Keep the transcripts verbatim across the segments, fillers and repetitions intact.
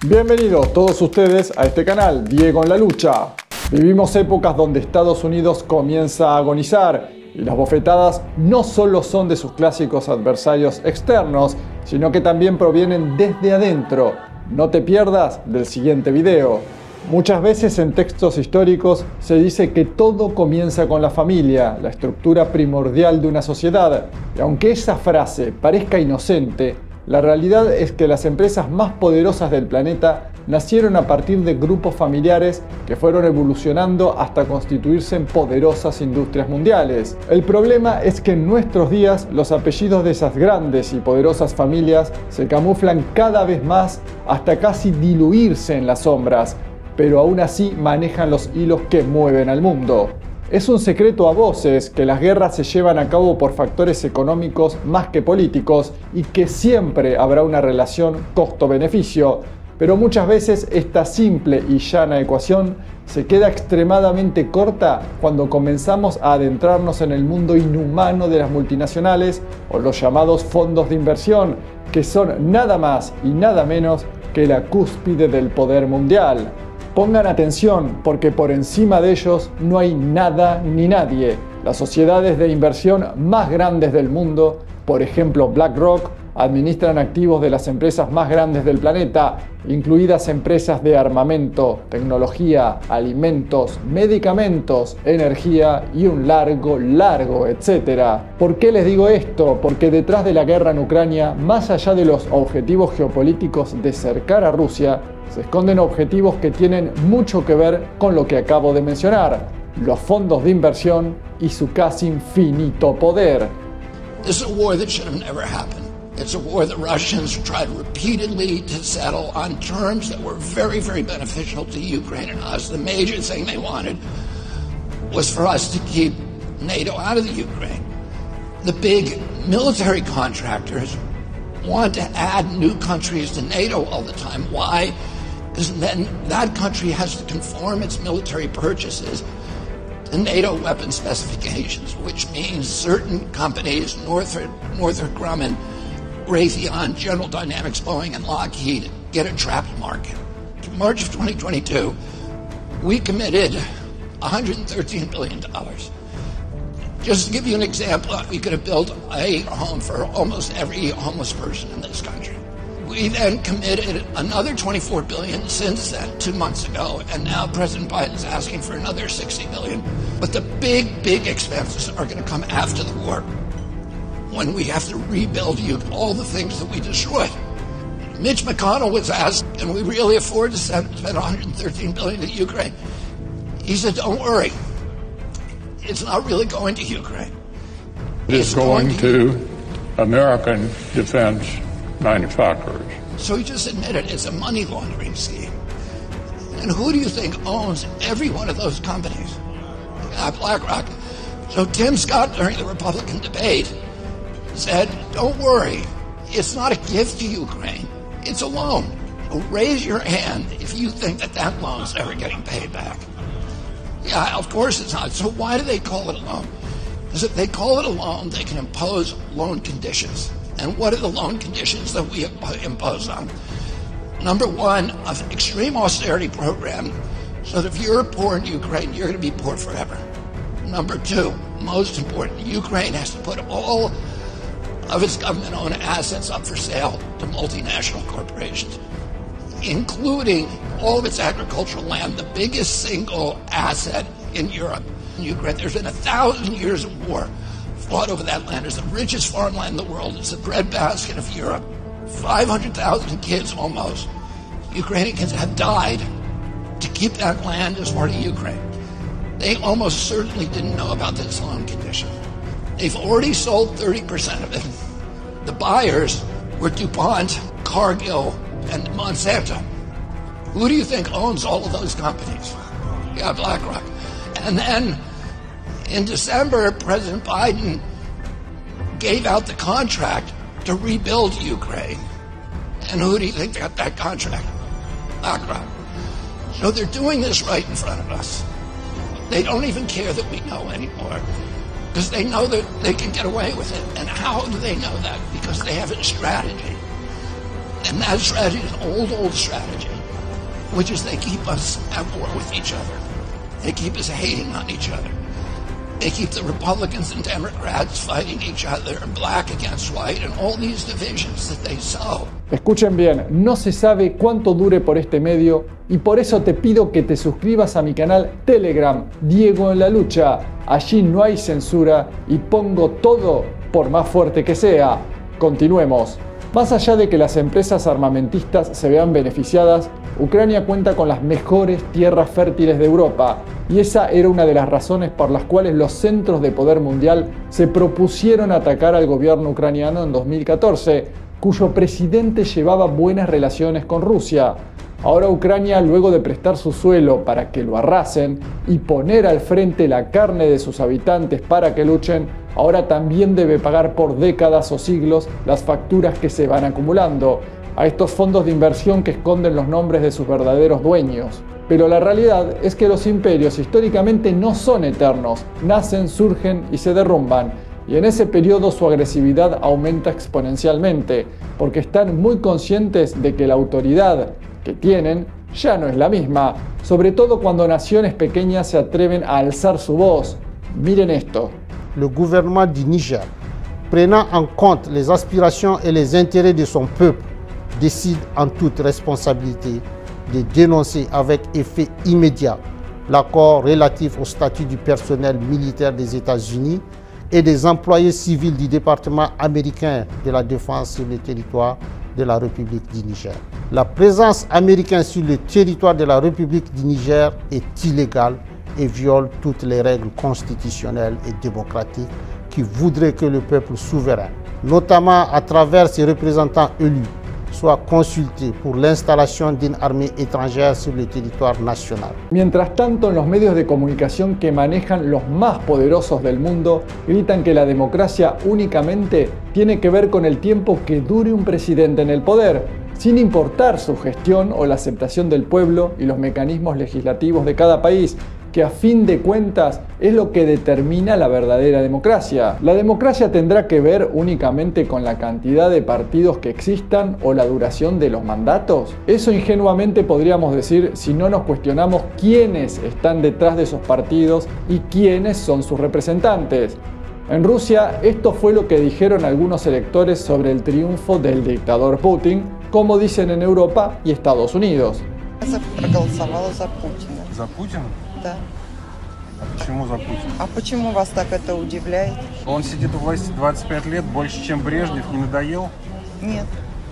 Bienvenidos todos ustedes a este canal, Diego en la Lucha. Vivimos épocas donde Estados Unidos comienza a agonizar y las bofetadas no solo son de sus clásicos adversarios externos, sino que también provienen desde adentro. No te pierdas del siguiente video. Muchas veces en textos históricos se dice que todo comienza con la familia, la estructura primordial de una sociedad. Y aunque esa frase parezca inocente, la realidad es que las empresas más poderosas del planeta nacieron a partir de grupos familiares que fueron evolucionando hasta constituirse en poderosas industrias mundiales. El problema es que en nuestros días los apellidos de esas grandes y poderosas familias se camuflan cada vez más hasta casi diluirse en las sombras, pero aún así manejan los hilos que mueven al mundo. Es un secreto a voces que las guerras se llevan a cabo por factores económicos más que políticos y que siempre habrá una relación costo-beneficio, pero muchas veces esta simple y llana ecuación se queda extremadamente corta cuando comenzamos a adentrarnos en el mundo inhumano de las multinacionales o los llamados fondos de inversión, que son nada más y nada menos que la cúspide del poder mundial. Pongan atención porque por encima de ellos no hay nada ni nadie. Las sociedades de inversión más grandes del mundo, por ejemplo BlackRock, administran activos de las empresas más grandes del planeta, incluidas empresas de armamento, tecnología, alimentos, medicamentos, energía y un largo, largo, etcétera. ¿Por qué les digo esto? Porque detrás de la guerra en Ucrania, más allá de los objetivos geopolíticos de cercar a Rusia, se esconden objetivos que tienen mucho que ver con lo que acabo de mencionar, los fondos de inversión y su casi infinito poder. This is a war that should have never happened. It's a war that Russians tried repeatedly to settle on terms that were very, very beneficial to Ukraine and us. The major thing they wanted was for us to keep NATO out of the Ukraine. The big military contractors want to add new countries to NATO all the time. Why? Because then that country has to conform its military purchases to NATO weapon specifications, which means certain companies, Northrop, Northrop Grumman, Raytheon, General Dynamics, Boeing, and Lockheed, get a trapped market. In March of twenty twenty-two, we committed one hundred thirteen billion dollars. Just to give you an example, we could have built a home for almost every homeless person in this country. We then committed another twenty-four billion dollars since then, two months ago, and now President Biden's asking for another sixty billion dollars. But the big, big expenses are going to come after the war, when we have to rebuild all the things that we destroyed. Mitch McConnell was asked, can we really afford to spend one hundred thirteen billion dollars to Ukraine? He said, don't worry. It's not really going to Ukraine. It is going, going to, to American defense manufacturers. So he just admitted it's a money laundering scheme. And who do you think owns every one of those companies? Uh, BlackRock. So Tim Scott, during the Republican debate, said, don't worry, it's not a gift to Ukraine, it's a loan. So raise your hand if you think that that loan's ever getting paid back. Yeah, of course it's not. So why do they call it a loan? Because if they call it a loan, they can impose loan conditions. And what are the loan conditions that we impose on? Number one, an extreme austerity program, so that if you're poor in Ukraine, you're going to be poor forever. Number two, most important, Ukraine has to put all of its government-owned assets up for sale to multinational corporations, including all of its agricultural land, the biggest single asset in Europe. In Ukraine, there's been a thousand years of war fought over that land. It's the richest farmland in the world. It's the breadbasket of Europe. five hundred thousand kids almost, Ukrainian kids, have died to keep that land as part of Ukraine. They almost certainly didn't know about this loan condition. They've already sold thirty percent of it. The buyers were DuPont, Cargill, and Monsanto. Who do you think owns all of those companies? Yeah, BlackRock. And then in December, President Biden gave out the contract to rebuild Ukraine. And who do you think got that contract? BlackRock. So they're doing this right in front of us. They don't even care that we know anymore, because they know that they can get away with it. And how do they know that? Because they have a strategy. And that strategy is an old, old strategy, which is they keep us at war with each other. They keep us hating on each other. They keep the Republicans and Democrats fighting each other, black against white, and all these divisions that they sow. Escuchen bien, no se sabe cuánto dure por este medio y por eso te pido que te suscribas a mi canal Telegram, Diego en la Lucha. Allí no hay censura y pongo todo por más fuerte que sea. Continuemos. Más allá de que las empresas armamentistas se vean beneficiadas, Ucrania cuenta con las mejores tierras fértiles de Europa y esa era una de las razones por las cuales los centros de poder mundial se propusieron atacar al gobierno ucraniano en dos mil catorce, cuyo presidente llevaba buenas relaciones con Rusia. Ahora Ucrania, luego de prestar su suelo para que lo arrasen y poner al frente la carne de sus habitantes para que luchen, ahora también debe pagar por décadas o siglos las facturas que se van acumulando a estos fondos de inversión que esconden los nombres de sus verdaderos dueños. Pero la realidad es que los imperios históricamente no son eternos, nacen, surgen y se derrumban. Y en ese periodo su agresividad aumenta exponencialmente, porque están muy conscientes de que la autoridad que tienen ya no es la misma, sobre todo cuando naciones pequeñas se atreven a alzar su voz. Miren esto. Le gouvernement du Niger, prenant en compte les aspirations et les intérêts de son peuple, décide en toute responsabilité de dénoncer avec effet immédiat l'accord relatif au statut du personnel militaire des États-Unis et des employés civils du département américain de la défense sur le territoire de la République du Niger. La présence américaine sur le territoire de la République du Niger est illégale et viole toutes les règles constitutionnelles et démocratiques qui voudraient que le peuple souverain, notamment à travers ses représentants élus, soit consulté pour l'installation d'une armée étrangère sur le territoire national. Mientras tanto, en los medios de comunicación que manejan los más poderosos del mundo, gritan que la democracia únicamente tiene que ver con el tiempo que dure un presidente en el poder, sin importar su gestión o la aceptación del pueblo y los mecanismos legislativos de cada país, que a fin de cuentas es lo que determina la verdadera democracia. ¿La democracia tendrá que ver únicamente con la cantidad de partidos que existan o la duración de los mandatos? Eso ingenuamente podríamos decir si no nos cuestionamos quiénes están detrás de esos partidos y quiénes son sus representantes. En Rusia, esto fue lo que dijeron algunos electores sobre el triunfo del dictador Putin, como dicen en Europa y Estados Unidos. Проголосовала за Путина. За Путина? Да. А почему за Путина? А почему вас так это удивляет? Он сидит у власти двадцать пять лет, больше, чем Брежнев, не надоел? Нет.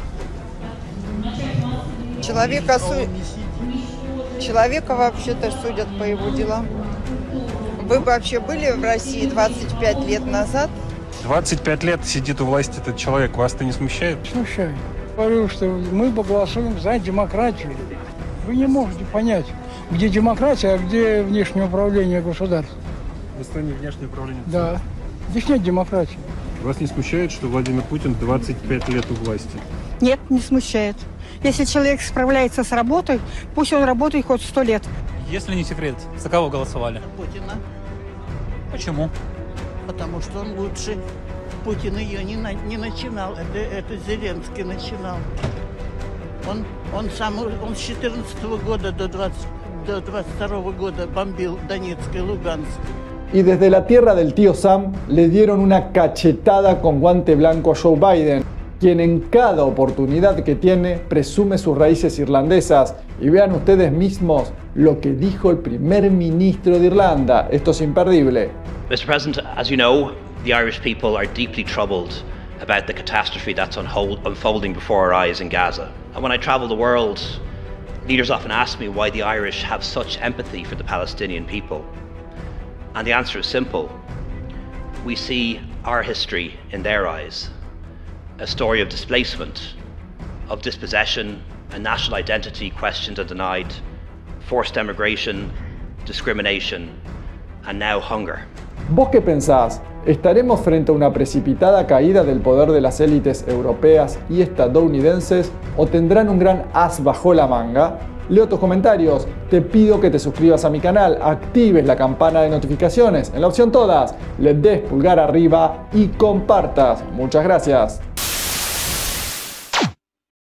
Человека, су... Человека вообще-то судят по его делам. Вы вообще были в России двадцать пять лет назад? двадцать пять лет сидит у власти этот человек. Вас-то не смущает? Смущает. Говорю, что мы голосуем за демократию. Вы не можете понять, где демократия, а где внешнее управление государством. В стране внешнее управление? Да. Здесь нет демократии. Вас не смущает, что Владимир Путин двадцать пять лет у власти? Нет, не смущает. Если человек справляется с работой, пусть он работает хоть сто лет. Если не секрет, за кого голосовали? Путина. Почему? Потому что он лучше. Путин ее не, на, не начинал, это, это Зеленский начинал. Он, он сам, он с четырнадцатого года до, двадцать, до двадцать второго года бомбил Донецк и Луганск. Y desde la tierra del tío Sam le dieron una cachetada con guante blanco a Joe Biden, quien en cada oportunidad que tiene presume sus raíces irlandesas. Y vean ustedes mismos lo que dijo el primer ministro de Irlanda. Esto es imperdible. Mister President, as you know, the Irish people are deeply troubled about the catastrophe that's unfolding before our eyes in Gaza. And when I travel the world, leaders often ask me why the Irish have such empathy for the Palestinian people. And the answer is simple. We see our history in their eyes. A story of displacement, of dispossession, and national identity questioned and denied, forced emigration, discrimination, and now hunger. ¿Vos qué pensás? ¿Estaremos frente a una precipitada caída del poder de las élites europeas y estadounidenses o tendrán un gran as bajo la manga? Leo tus comentarios, te pido que te suscribas a mi canal, actives la campana de notificaciones en la opción todas, le des pulgar arriba y compartas. Muchas gracias.